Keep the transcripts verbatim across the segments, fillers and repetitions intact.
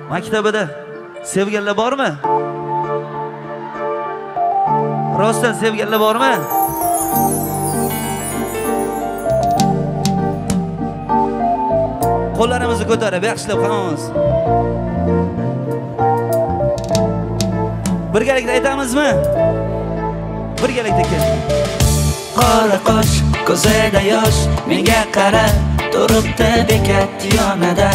Maktabida sevganlar bormi? Rostdan sevganlar bormi? Qo'llarimizni ko'tarib, yaxshilab hammamiz. Birgalikda aytamizmi? Birgalikda kel. Qora qosh, ko'zida yosh, menga qara, turibdi bekat yonida.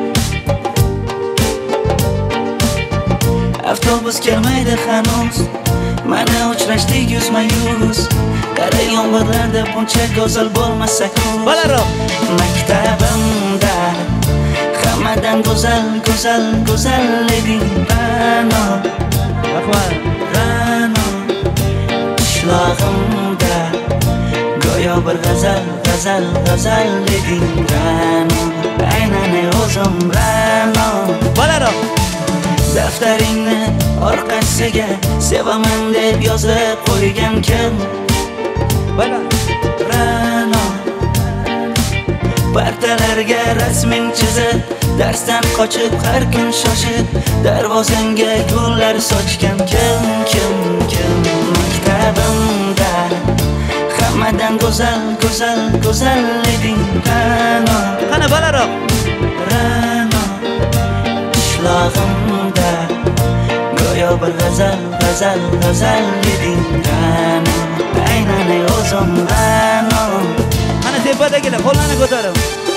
Avtobus kelmaydi hanuz, mana uchrashdik yuzma-yuz. Qara yomg'irlarda buncha go'zal bo'lmasak ku. Balarroq maktabimda hammadan go'zal, go'zal, go'zal eding Ra'no. Rahmat. Ra'no qishlog'imda go'yo bir g'azal, g'azal, g'azal eding Ra'no. Aynan o'zim Ra'no. Balarroq Daftaringni orqasiga sevaman deb yozib qo'ygan kim? Balar Ra'no partalarga rasming chizib, darsdan qochib har kun shoshib, darvozangga gullar sochgan kim, kim, kim? Maktabimda hammadan go'zal, go'zal, go'zal eding Ra'no. Qani balarroq Ra'no qishlog'imda go'yo bir g'azal, g'azal, g'azal eding Ra'no. Aynan o'zim Ra'no. Qani tepadagilar qo'llarni ko'tarib.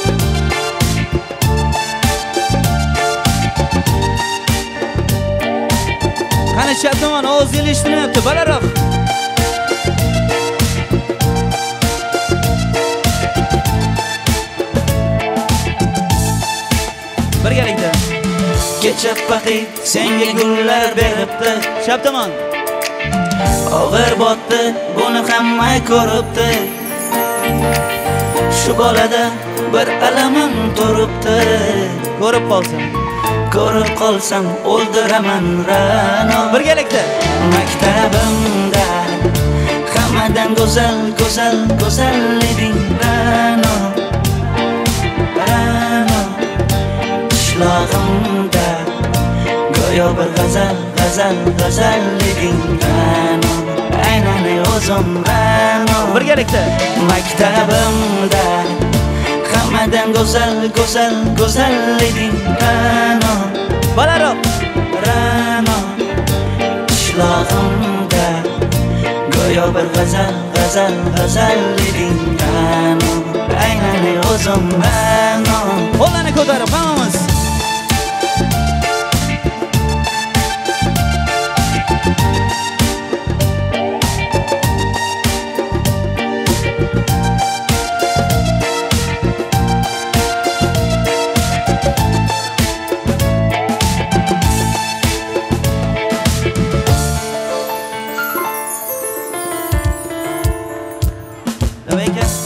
Qani chap tomon ovozingiz eshitilyapti, balarroq. Birgalikda. Kecha paxit senga gullar beribdi, Chap tomon. og'ir botdi, buni hamma ko'ribdi. Shu bolada bir alamim turibdi. Ko'rib qolsin. Ko'rib qolsam o'ldiraman Ra'no. Birgalikda. Maktabimda hammadan go'zal, go'zal, go'zal eding Ra'no. Ra'no qishlog'imda go'yo bir g'azal, g'azal, g'azal eding Ra'no. Aynan o'zim Ra'no. Birgalikda. Maktabimda hammadan go'zal, go'zal, go'zal eding Ra'no. Balarroq Ra'no qishlog'imda go'yo bir g'azal, g'azal, g'azal eding Ra'no. Aynan o'zim Ra'no. qo'llarni ko'tarib hammamiz. Nima ekan?